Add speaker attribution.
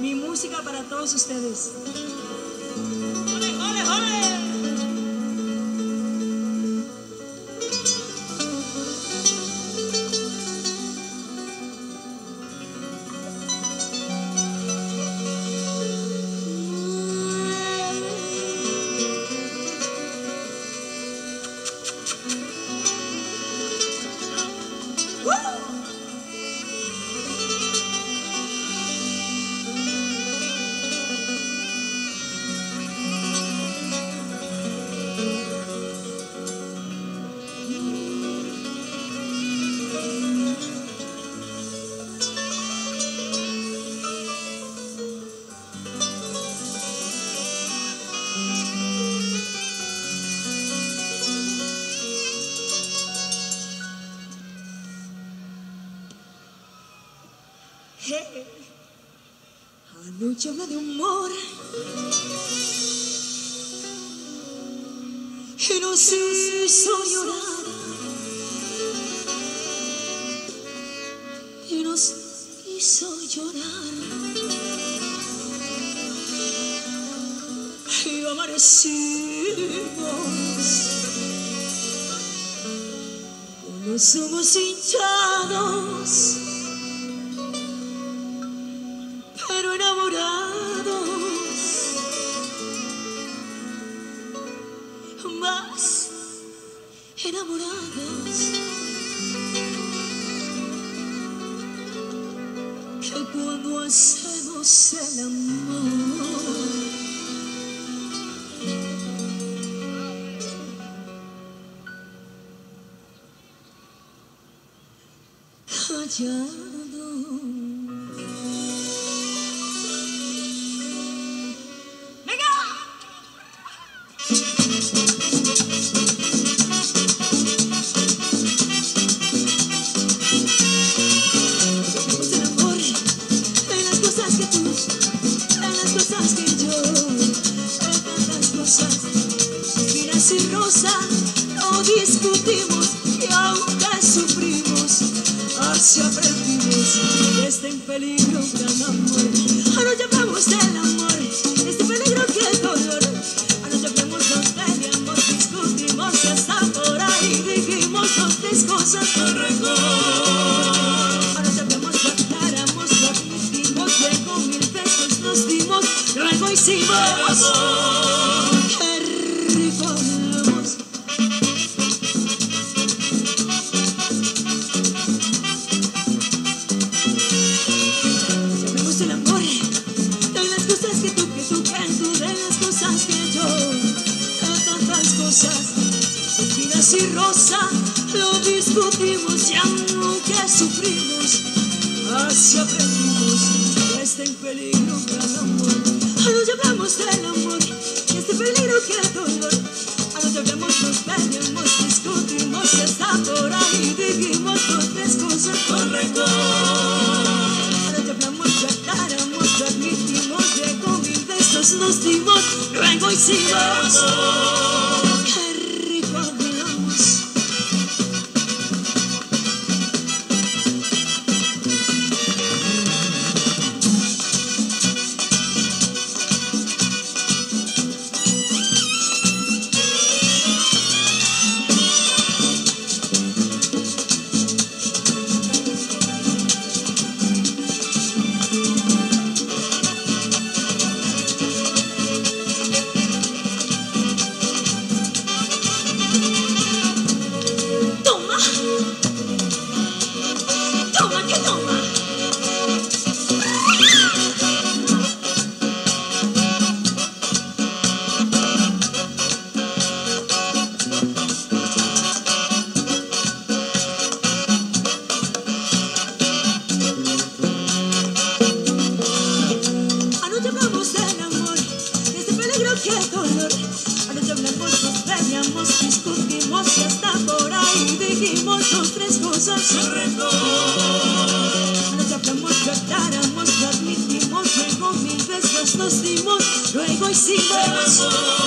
Speaker 1: Mi música para todos ustedes. ¡Ole, ole, ole! Anoche habla de amor que nos hizo llorar y nos hizo llorar y amanecimos con los ojos hinchados pero enamorados, más enamorados que cuando hacemos el amor. Callado. No discutimos y aunque sufrimos, así aprendimos que está en peligro un gran amor. Ahora hablamos del amor, este peligro que es dolor. Ahora hablamos, nos peleamos, discutimos y hasta por ahí dijimos dos, tres cosas con rencor. Ahora hablamos, aclaramos, lo admitimos, luego 1000 veces nos dimos, luego hicimos. Y rosa, lo discutimos y aunque sufrimos, así aprendimos que está en peligro un gran amor. Ahora ya hablamos del amor y este peligro que es dolor. Ahora ya hablamos, nos peleamos, discutimos y hasta por ahí dijimos dos, tres cosas con rencor. Ahora ya hablamos, ya aclaramos, lo admitimos, luego 1000 besos nos dimos, luego hicimos. Discutimos y hasta por ahí dijimos dos, tres cosas sin rencor. Nos hablamos, lo aclaramos, lo admitimos, luego 1000 besos nos dimos, luego hicimos.